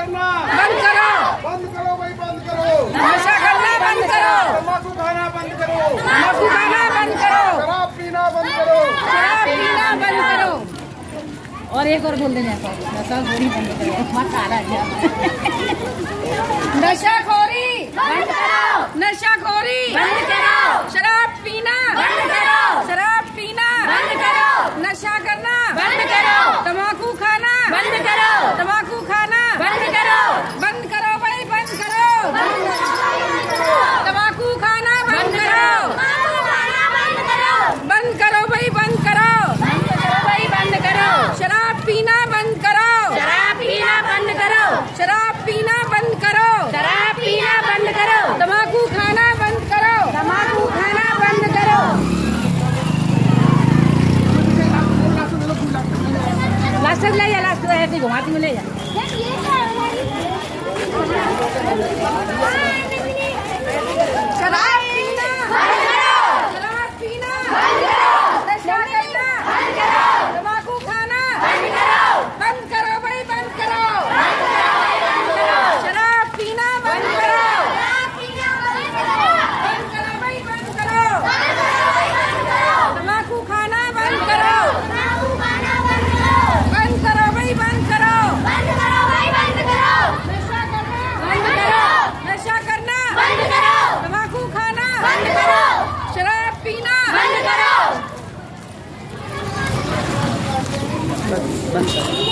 करना बंद करो। बंद करो भाई, बंद करो। नशा करना बंद करो। तम्बाकू खाना बंद करो। तम्बाकू खाना बंद करो। शराब पीना बंद करो। शराब पीना बंद करो। और एक और बोल देना, नशाखोरी बंद करो। मत आ रहा है। नशाखोरी बंद करो। नशाखोरी बंद करो। शराब पीना बंद करो। शराब पीना बंद करो। नशा करना बंद करो। तम्बाकू खाना बंद करो। तम्बाकू खाना बंद करो। बंद करो भाई, बंद करो। तम्बाकू खाना बंद करो। बंद करो भाई, बंद करो। बंद करो भाई, बंद करो। शराब पीना बंद करो। शराब पीना बंद करो। शराब पीना बंद करो। शराब पीना बंद करो। तम्बाकू खाना बंद करो। तम्बाकू खाना बंद करो। लास्ट तक ले जा, लास्ट तक ऐसे घुमाती में ले जा। शराब पीना बंद करो। शराब पीना बंद करो। नशा करना बंद करो। तम्बाकू खाना बंद करो। बंद करो भाई, बंद करो। शराब पीना बंद करो। बंद करो भाई, बंद करो। तम्बाकू खाना बंद करो। बंद करो भाई, बंद करो। नशा करना बंद करो। तम्बाकू खाना बंद करो। शराब पीना बंद करो।